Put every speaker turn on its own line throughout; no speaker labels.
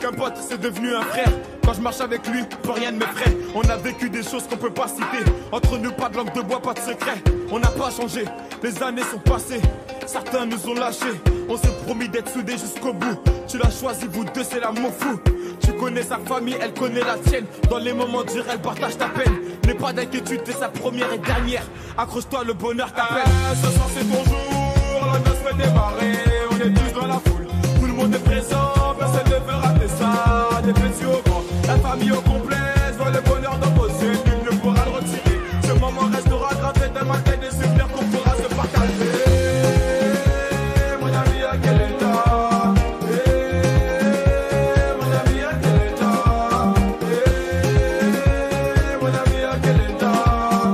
qu'un pote, c'est devenu un frère. Quand je marche avec lui, plus rien ne m'effraie. On a vécu des choses qu'on peut pas citer. Entre nous, pas de langue de bois, pas de secret. On n'a pas changé, les années sont passées. Certains nous ont lâchés. On s'est promis d'être soudés jusqu'au bout. Tu l'as choisi, vous deux, c'est l'amour fou. Tu connais sa famille, elle connaît la tienne. Dans les moments durs, elle partage ta peine. N'aie pas d'inquiétude, t'es sa première et dernière. Accroche-toi, le bonheur t'appelle. Ce soir c'est ton jour, la noce fait démarrer. On est tous dans la foule, tout le monde est présent. Personne ne veut rater ça, des petits au grand. La famille au complet, vois le bonheur dans vos yeux. Nul ne pourra le retirer. Ce moment restera gravé dans ma tête. Des souvenirs qu'on pourra se partager. Mon ami, à quel état? Mon ami, à quel état? Mon ami, à quel état?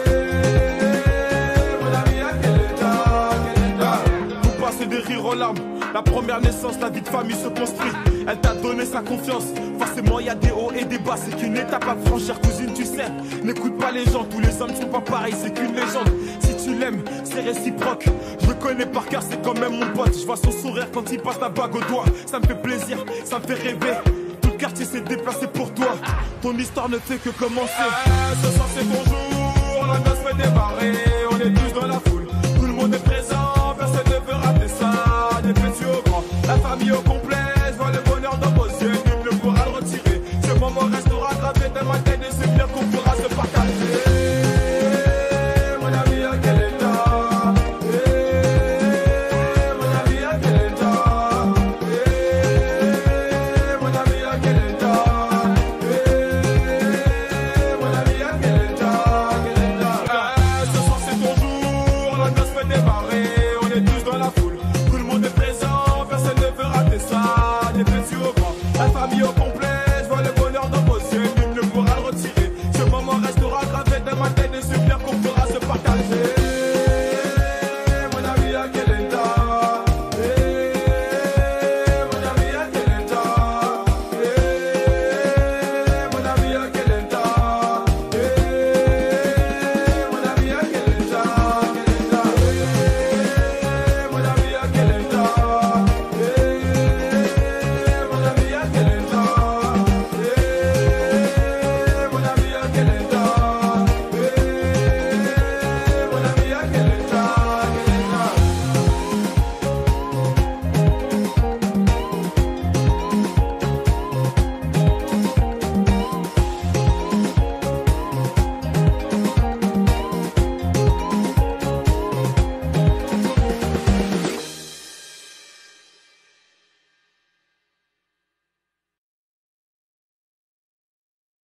Mon ami, à quel état? Vous passez des rires aux larmes. La première naissance, la vie de famille se construit. Elle t'a donné sa confiance. Forcément, y a des hauts et des bas. C'est qu'une étape à franchir, cousine, tu sais. N'écoute pas les gens, tous les hommes sont pas pareils. C'est qu'une légende. Si tu l'aimes, c'est réciproque. Je le connais par cœur, c'est quand même mon pote. Je vois son sourire quand il passe la bague au doigt. Ça me fait plaisir, ça me fait rêver. Tout le quartier s'est déplacé pour toi. Ton histoire ne fait que commencer. Ce soir, c'est ton jour.